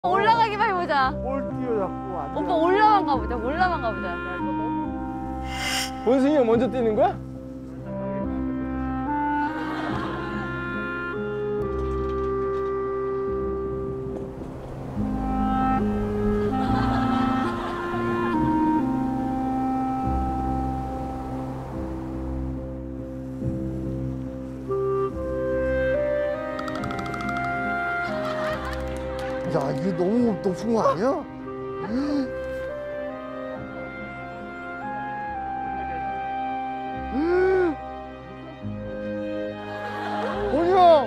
올라가기만 해보자. 뭘 뛰어 자꾸 안 오빠 올라만 가보자. 올라만 가보자. 본승이 형 먼저 뛰는 거야? 야, 이게 너무 높은 거 아니야? 본이 형!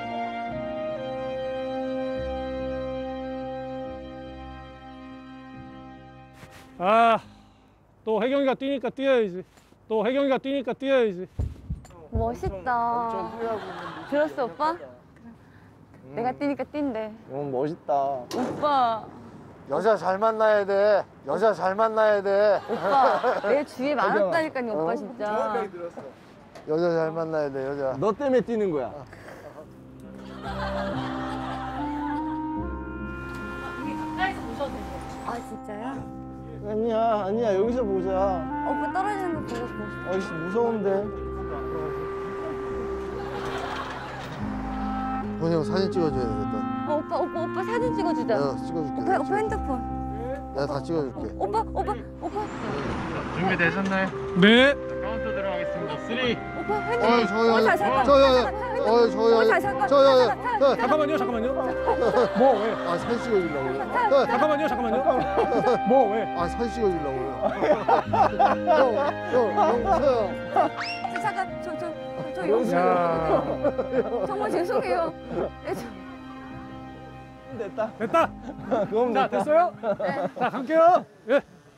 아, 또 혜경이가 뛰니까 뛰어야지. 또 혜경이가 뛰니까 뛰어야지. 멋있다. 들었어, 오빠? 내가 뛰니까 뛴대. 너무 멋있다. 오빠, 여자 잘 만나야 돼. 여자 잘 만나야 돼. 오빠. 내 주위에 많았다니까요, 오빠 진짜. 여자 잘 만나야 돼, 여자. 너 때문에 뛰는 거야. 아, 진짜요? 아니야, 여기서 보자. 오빠 떨어지는 거 보고 싶어. 아이씨, 무서운데. 본이 형 사진 찍어줘야 되겠다. 오빠 사진 찍어주자. 내가 찍어줄게. 오빠 핸드폰. 내가 다 찍어줄게. 오빠. 준비되셨나요? 네. 카운트 들어가겠습니다. 3. 오빠 핸드폰. 저요. 잠깐만. 잠깐만요. 뭐 왜? 아, 사진 찍어주려고요. 잠깐만요. 뭐 왜? 아, 사진 찍어주려고요. 형. 잠깐, 저 영수. 야, 정말 죄송해요. 됐다. 그럼 자, 됐다. 됐어요? 네. 자, 갈게요. 예.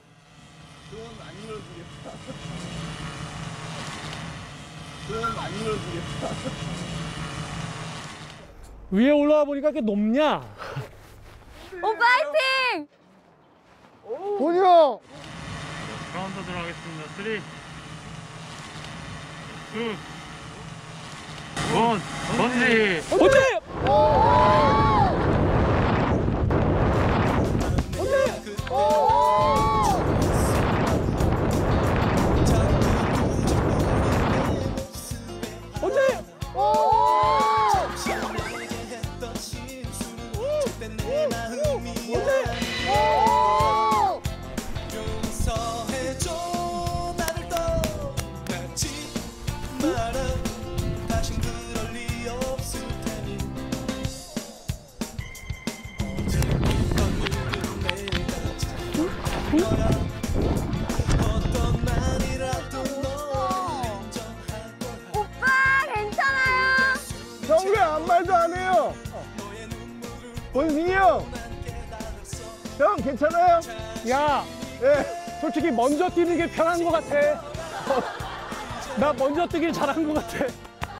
위에 올라와 보니까 이렇게 높냐? 오빠 화이팅! 본이 형! 카운트 들어가겠습니다. 3, 2, 1. 번지! 어때? 어때? 용서해줘 나를 떠나지 마라 다신 그럴 리 없을 테니 어제부터 누군 내가 찾을 거야 어떤 말이라도 널 인정할 거야 오빠 괜찮아요? 형 왜 아무 말도 안 해요? 본승이 형! 형, 괜찮아요? 야, 예. 솔직히 먼저 뛰는 게 편한 것 같아. 나 먼저 뛰길 잘한 것 같아.